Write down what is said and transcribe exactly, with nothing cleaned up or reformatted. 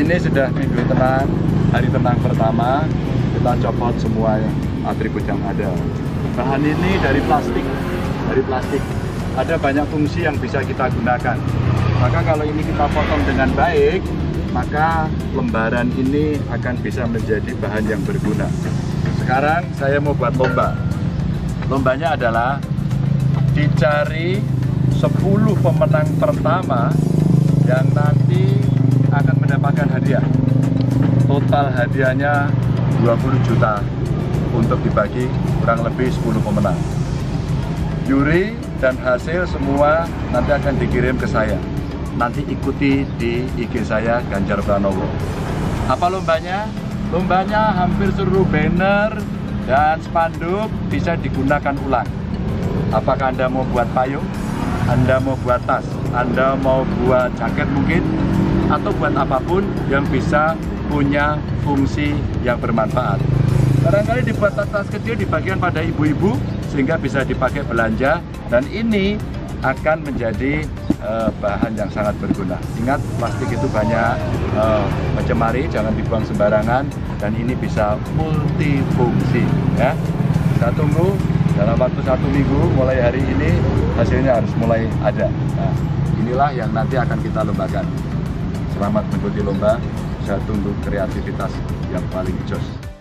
ini sudah minggu tenang, hari tenang pertama. Kita copot semua atribut yang ada. Bahan ini dari plastik, dari plastik. Ada banyak fungsi yang bisa kita gunakan. Maka kalau ini kita potong dengan baik, maka lembaran ini akan bisa menjadi bahan yang berguna. Sekarang saya mau buat lomba. Lombanya adalah dicari sepuluh pemenang pertama yang nanti akan mendapatkan hadiah. Total hadiahnya dua puluh juta untuk dibagi kurang lebih sepuluh pemenang. Juri dan hasil semua nanti akan dikirim ke saya. Nanti ikuti di I G saya Ganjar Pranowo. Apa lombanya? Lombanya hampir seluruh banner dan spanduk bisa digunakan ulang. Apakah Anda mau buat payung? Anda mau buat tas? Anda mau buat jaket mungkin? Atau buat apapun yang bisa punya fungsi yang bermanfaat. Barangkali dibuat tas kecil di bagian pada ibu-ibu sehingga bisa dipakai belanja, dan ini akan menjadi uh, bahan yang sangat berguna. Ingat, plastik itu banyak uh, mencemari, jangan dibuang sembarangan, dan ini bisa multifungsi ya. Kita tunggu dalam waktu satu minggu mulai hari ini hasilnya harus mulai ada. Nah, inilah yang nanti akan kita lombakan. Selamat mengikuti lomba. Saya tunggu kreativitas yang paling jos.